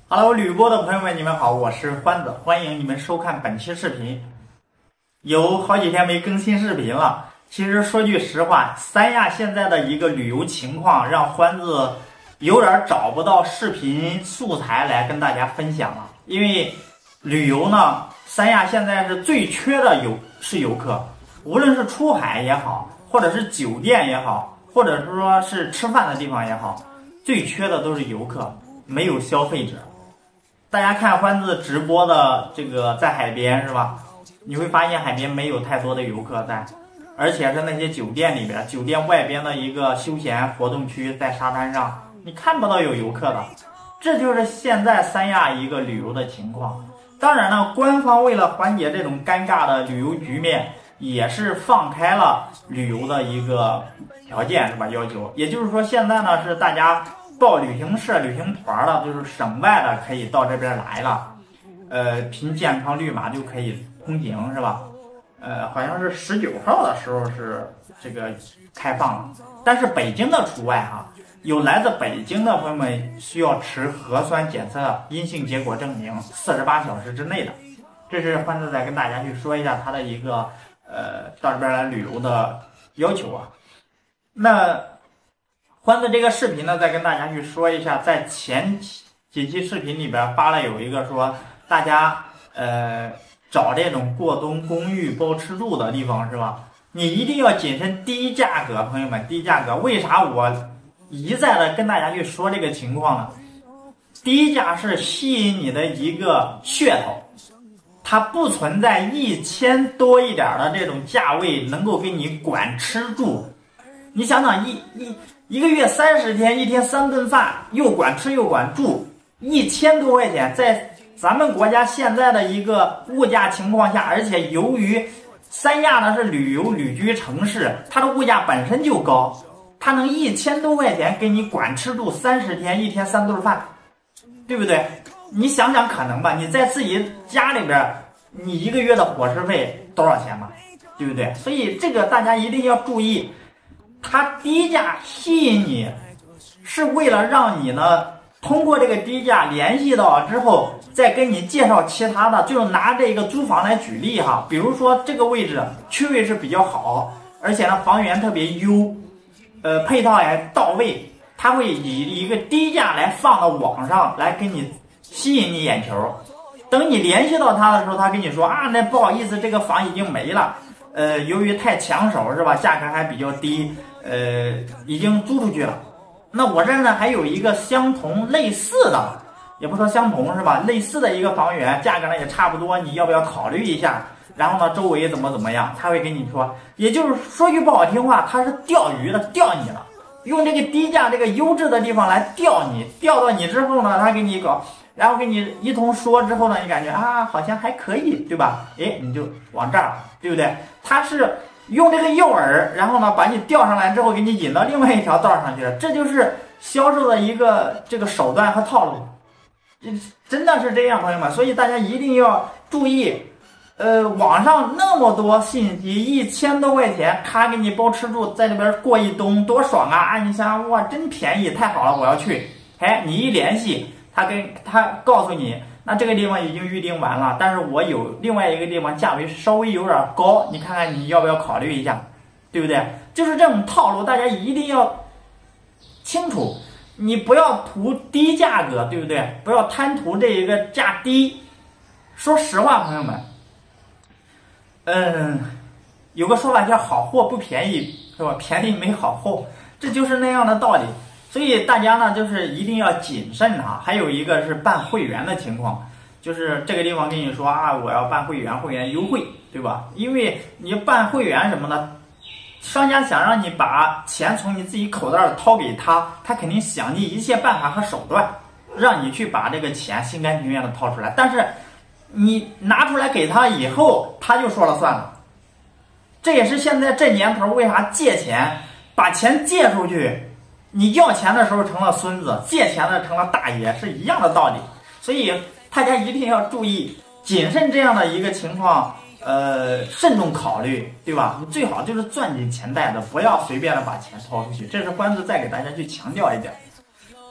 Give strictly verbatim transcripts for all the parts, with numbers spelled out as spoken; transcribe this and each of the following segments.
Hello， 旅播的朋友们，你们好，我是欢子，欢迎你们收看本期视频。有好几天没更新视频了，其实说句实话，三亚现在的一个旅游情况让欢子有点找不到视频素材来跟大家分享了。因为旅游呢，三亚现在是最缺的游是游客，无论是出海也好，或者是酒店也好，或者是说是吃饭的地方也好，最缺的都是游客，没有消费者。大家看欢子直播的这个在海边是吧？你会发现海边没有太多的游客在，而且是那些酒店里边，酒店外边的一个休闲活动区，在沙滩上你看不到有游客的。这就是现在三亚一个旅游的情况。当然呢，官方为了缓解这种尴尬的旅游局面，也是放开了旅游的一个条件是吧？要求，也就是说现在呢是大家报旅行社、旅行团的，就是省外的可以到这边来了，呃，凭健康绿码就可以通行是吧？呃，好像是十九号的时候是这个开放了，但是北京的除外哈。有来自北京的朋友们需要持核酸检测阴性结果证明四十八小时之内的，这是欢子再跟大家去说一下他的一个呃到这边来旅游的要求啊。那欢子这个视频呢，再跟大家去说一下，在前几期视频里边发了有一个说大家呃找这种过冬公寓包吃住的地方是吧？你一定要谨慎低价格，朋友们，低价格。为啥我一再的跟大家去说这个情况呢？低价是吸引你的一个噱头，它不存在一千多一点的这种价位能够给你管吃住。你想想，一一一个月三十天，一天三顿饭，又管吃又管住，一千多块钱，在咱们国家现在的一个物价情况下，而且由于三亚呢是旅游旅居城市，它的物价本身就高。他能一千多块钱给你管吃住三十天，一天三顿饭，对不对？你想想可能吧？你在自己家里边，你一个月的伙食费多少钱嘛？对不对？所以这个大家一定要注意，它低价吸引你，是为了让你呢通过这个低价联系到之后，再跟你介绍其他的。就拿这个租房来举例哈，比如说这个位置区位是比较好，而且呢房源特别优。呃，配套也到位，他会以一个低价来放到网上来给你吸引你眼球。等你联系到他的时候，他跟你说啊，那不好意思，这个房已经没了。呃，由于太抢手是吧，价格还比较低，呃，已经租出去了。那我这儿呢还有一个相同类似的，也不说相同是吧，类似的一个房源，价格呢也差不多，你要不要考虑一下？然后呢，周围怎么怎么样，他会跟你说，也就是说句不好听话，他是钓鱼的，钓你了，用这个低价、这个优质的地方来钓你，钓到你之后呢，他给你搞，然后给你一通说之后呢，你感觉啊，好像还可以，对吧？哎，你就往这儿，对不对？他是用这个诱饵，然后呢，把你钓上来之后，给你引到另外一条道上去了，这就是销售的一个这个手段和套路，真的是这样，朋友们，所以大家一定要注意。呃，网上那么多信息，一千多块钱，咔给你包吃住，在那边过一冬，多爽啊！按一下，哇，真便宜，太好了，我要去。哎，你一联系，他跟他告诉你，那这个地方已经预定完了，但是我有另外一个地方价位稍微有点高，你看看你要不要考虑一下，对不对？就是这种套路，大家一定要清楚，你不要图低价格，对不对？不要贪图这一个价低。说实话，朋友们。嗯，有个说法叫好货不便宜，是吧？便宜没好货，这就是那样的道理。所以大家呢，就是一定要谨慎哈。还有一个是办会员的情况，就是这个地方跟你说啊，我要办会员，会员优惠，对吧？因为你办会员什么呢？商家想让你把钱从你自己口袋掏给他，他肯定想尽一切办法和手段，让你去把这个钱心甘情愿的掏出来，但是你拿出来给他以后，他就说了算了。这也是现在这年头为啥借钱，把钱借出去，你要钱的时候成了孙子，借钱的成了大爷，是一样的道理。所以大家一定要注意谨慎这样的一个情况，呃，慎重考虑，对吧？你最好就是攥紧钱袋子，不要随便的把钱掏出去。这是欢子再给大家去强调一点。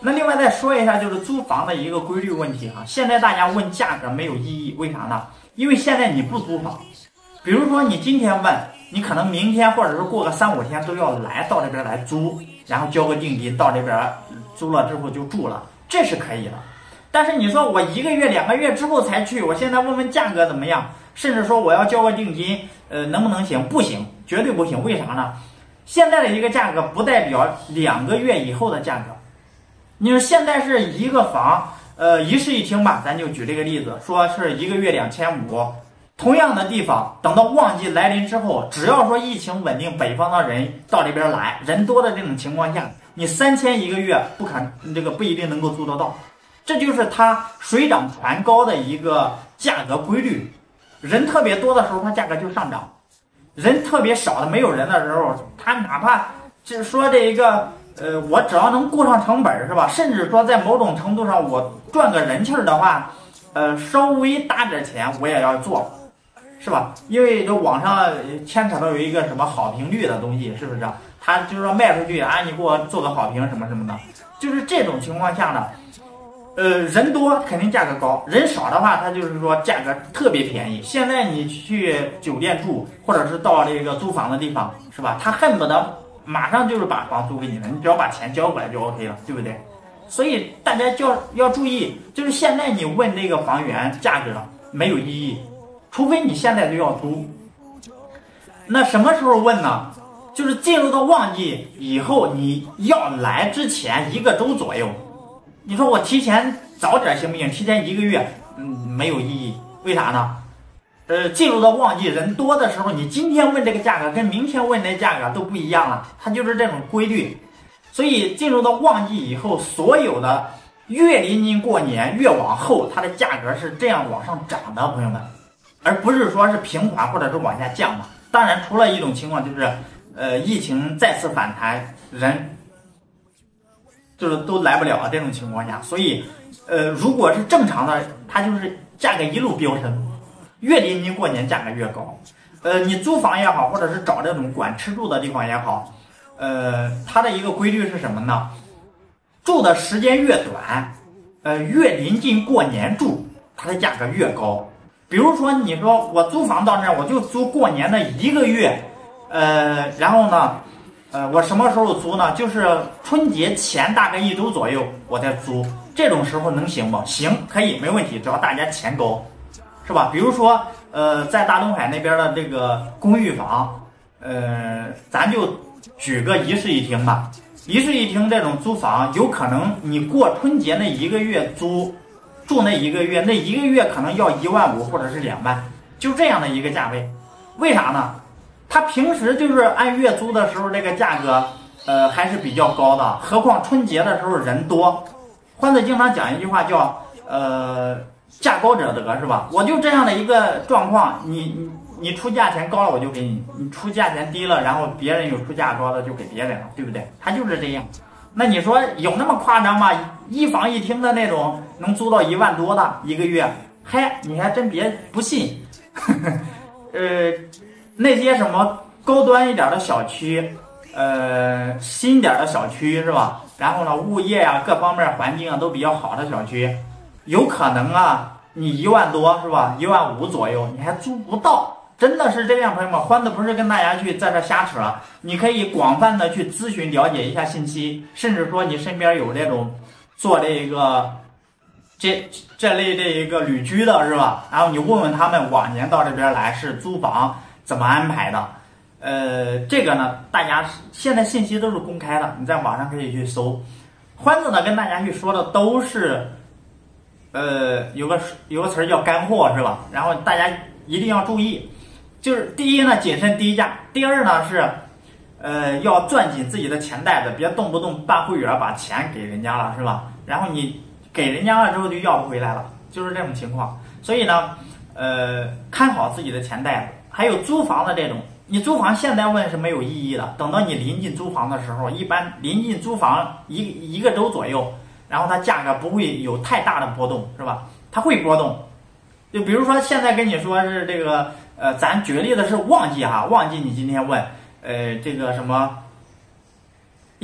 那另外再说一下，就是租房的一个规律问题哈。现在大家问价格没有意义，为啥呢？因为现在你不租房，比如说你今天问，你可能明天或者是过个三五天都要来到这边来租，然后交个定金到这边租了之后就住了，这是可以的。但是你说我一个月两个月之后才去，我现在问问价格怎么样，甚至说我要交个定金，呃，能不能行？不行，绝对不行。为啥呢？现在的一个价格不代表两个月以后的价格。你说现在是一个房，呃，一室一厅吧，咱就举这个例子，说是一个月两千五，同样的地方，等到旺季来临之后，只要说疫情稳定，北方的人到这边来，人多的这种情况下，你三千一个月不可这个不一定能够租得到，这就是它水涨船高的一个价格规律。人特别多的时候，它价格就上涨；人特别少的没有人的时候，它哪怕就是说这一个。呃，我只要能顾上成本是吧？甚至说在某种程度上我赚个人气儿的话，呃，稍微搭点钱我也要做，是吧？因为这网上牵扯到有一个什么好评率的东西，是不是？他就是说卖出去啊，你给我做个好评什么什么的，就是这种情况下呢，呃，人多肯定价格高，人少的话，它就是说价格特别便宜。现在你去酒店住，或者是到这个租房的地方，是吧？他恨不得马上就是把房租给你了，你只要把钱交过来就 OK 了，对不对？所以大家就要要注意，就是现在你问这个房源价格没有意义，除非你现在就要租。那什么时候问呢？就是进入到旺季以后，你要来之前一个周左右。你说我提前早点行不行？提前一个月，嗯，没有意义。为啥呢？呃，进入到旺季人多的时候，你今天问这个价格跟明天问这价格都不一样了，它就是这种规律。所以进入到旺季以后，所有的越临近过年越往后，它的价格是这样往上涨的，朋友们，而不是说是平缓或者是往下降的。当然，除了一种情况就是，呃，疫情再次反弹，人就是都来不了这种情况下，所以，呃，如果是正常的，它就是价格一路飙升。越临近过年价格越高，呃，你租房也好，或者是找这种管吃住的地方也好，呃，它的一个规律是什么呢？住的时间越短，呃，越临近过年住，它的价格越高。比如说，你说我租房到那儿，我就租过年的一个月，呃，然后呢，呃，我什么时候租呢？就是春节前大概一周左右我再租，这种时候能行吗？行，可以，没问题，只要大家钱高。是吧？比如说，呃，在大东海那边的这个公寓房，呃，咱就举个一室一厅吧。一室一厅这种租房，有可能你过春节那一个月租，住那一个月，那一个月可能要一万五或者是两万，就这样的一个价位。为啥呢？他平时就是按月租的时候，这个价格，呃，还是比较高的。何况春节的时候人多，欢子经常讲一句话叫，呃。价高者得是吧？我就这样的一个状况，你你你出价钱高了我就给你，你出价钱低了，然后别人有出价高的就给别人了，对不对？他就是这样。那你说有那么夸张吗？一房一厅的那种能租到一万多的一个月，嗨，你还真别不信。呵呵呃，那些什么高端一点的小区，呃，新点的小区是吧？然后呢，物业啊，各方面环境啊都比较好的小区。有可能啊，你一万多是吧？一万五左右，你还租不到，真的是这样，朋友们。欢子不是跟大家去在这瞎扯，你可以广泛的去咨询了解一下信息，甚至说你身边有这种做这个这这类这一个旅居的是吧？然后你问问他们往年到这边来是租房怎么安排的，呃，这个呢，大家现在信息都是公开的，你在网上可以去搜。欢子呢跟大家去说的都是。呃，有个有个词儿叫干货是吧？然后大家一定要注意，就是第一呢，谨慎低价；第二呢是，呃，要攥紧自己的钱袋子，别动不动办会员把钱给人家了是吧？然后你给人家了之后就要不回来了，就是这种情况。所以呢，呃，看好自己的钱袋子。还有租房的这种，你租房现在问是没有意义的，等到你临近租房的时候，一般临近租房一一个周左右。然后它价格不会有太大的波动，是吧？它会波动，就比如说现在跟你说是这个，呃，咱举个例子是旺季哈，旺季你今天问，呃，这个什么，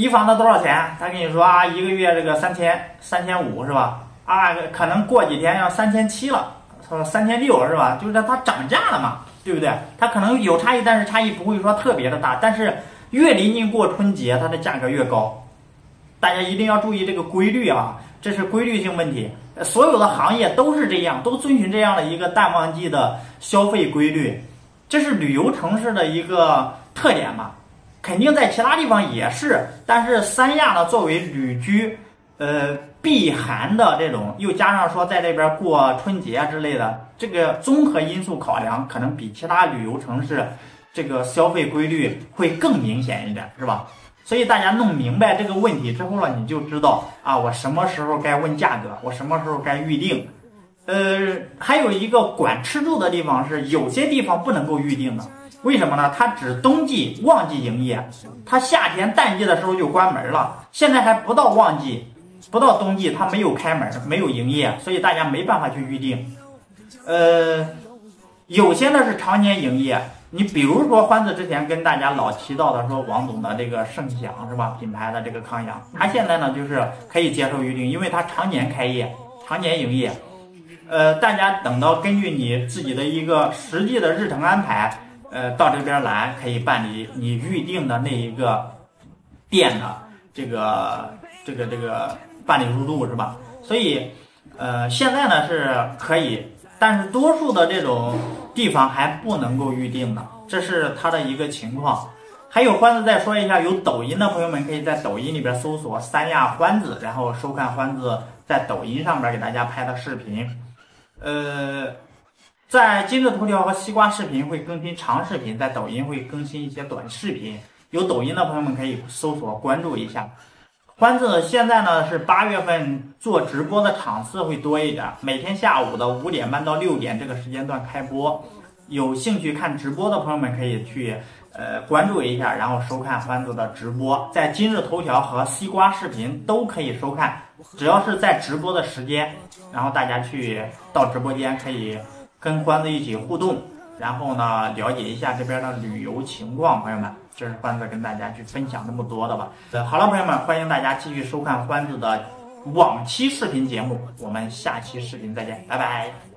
一房子多少钱？他跟你说啊，一个月这个三千三千五是吧？啊，可能过几天要三千七了，说三千六是吧？就是它涨价了嘛，对不对？它可能有差异，但是差异不会说特别的大。但是越临近过春节，它的价格越高，大家一定要注意这个规律啊，这是规律性问题。所有的行业都是这样，都遵循这样的一个淡旺季的消费规律，这是旅游城市的一个特点嘛。肯定在其他地方也是，但是三亚呢，作为旅居，呃，避寒的这种，又加上说在这边过春节啊之类的，这个综合因素考量，可能比其他旅游城市这个消费规律会更明显一点，是吧？所以大家弄明白这个问题之后呢，你就知道啊，我什么时候该问价格，我什么时候该预定。呃，还有一个管吃住的地方是，有些地方不能够预定的。为什么呢？它只冬季旺季营业，它夏天淡季的时候就关门了。现在还不到旺季，不到冬季，它没有开门，没有营业，所以大家没办法去预定。呃，有些呢是常年营业。你比如说欢子之前跟大家老提到的说王总的这个盛享是吧？品牌的这个康养，它现在呢就是可以接受预定，因为它常年开业，常年营业。呃，大家等到根据你自己的一个实际的日程安排。呃，到这边来可以办理你预定的那一个店的这个这个这个办理入住是吧？所以，呃，现在呢是可以，但是多数的这种地方还不能够预定的，这是它的一个情况。还有欢子再说一下，有抖音的朋友们可以在抖音里边搜索三亚欢子，然后收看欢子在抖音上边给大家拍的视频，呃。在今日头条和西瓜视频会更新长视频，在抖音会更新一些短视频。有抖音的朋友们可以搜索关注一下。欢子现在呢是八月份做直播的场次会多一点，每天下午的五点半到六点这个时间段开播。有兴趣看直播的朋友们可以去呃关注一下，然后收看欢子的直播，在今日头条和西瓜视频都可以收看。只要是在直播的时间，然后大家去到直播间可以。跟欢子一起互动，然后呢，了解一下这边的旅游情况，朋友们，这是欢子跟大家去分享这么多的吧。呃，好了，朋友们，欢迎大家继续收看欢子的往期视频节目，我们下期视频再见，拜拜。